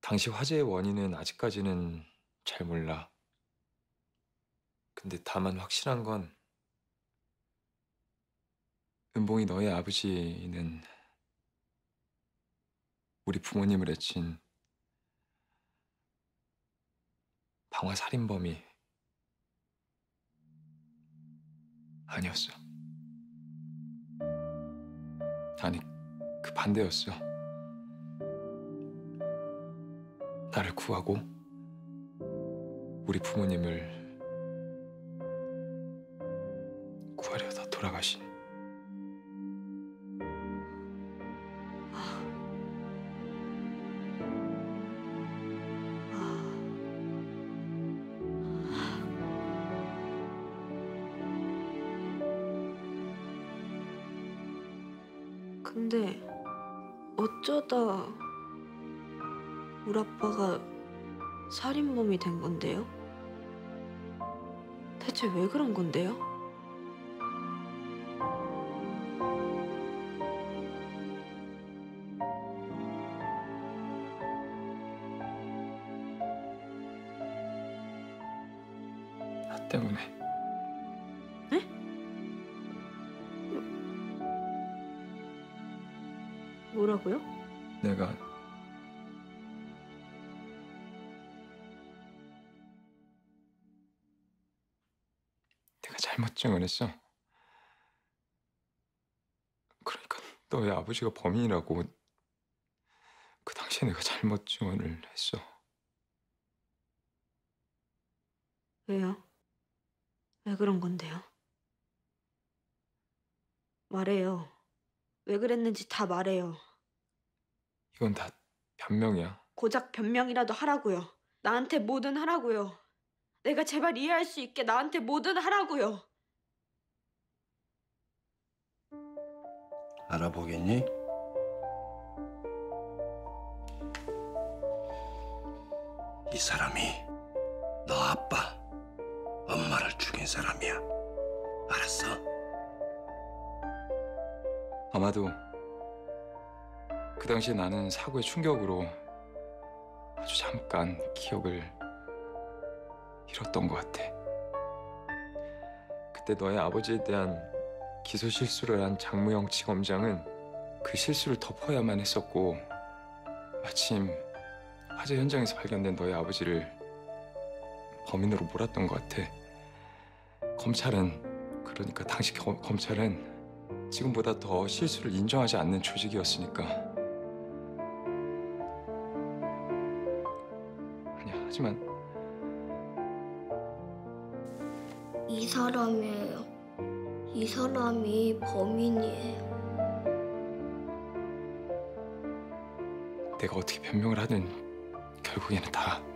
당시 화재의 원인은 아직까지는 잘 몰라. 근데 다만 확실한 건 은봉이 너의 아버지는 우리 부모님을 해친 방화 살인범이 아니었어. 아니, 그 반대였어. 나를 구하고 우리 부모님을 구하려다 돌아가신. 근데 어쩌다 우리 아빠가 살인범이 된 건데요? 대체 왜 그런 건데요? 나 때문에. 네? 뭐라고요? 내가 잘못 증언했어. 그러니까 너의 아버지가 범인이라고 그 당시에 내가 잘못 증언을 했어. 왜요? 왜 그런 건데요? 말해요. 왜 그랬는지 다 말해요. 이건 다 변명이야. 고작 변명이라도 하라고요. 나한테 뭐든 하라고요. 내가 제발 이해할 수 있게 나한테 뭐든 하라고요. 알아보겠니? 이 사람이 너 아빠, 엄마를 죽인 사람이야. 알았어? 아마도 그 당시에 나는 사고의 충격으로 아주 잠깐 기억을 잃었던 것 같아. 그때 너의 아버지에 대한 기소 실수를 한 장무영 지검장은 그 실수를 덮어야만 했었고, 마침 화재 현장에서 발견된 너의 아버지를 범인으로 몰았던 것 같아. 검찰은, 그러니까 당시 검찰은 지금보다 더 실수를 인정하지 않는 조직이었으니까. 아니야, 하지만 이 사람이에요. 이 사람이 범인이에요. 내가 어떻게 변명을 하든 결국에는 다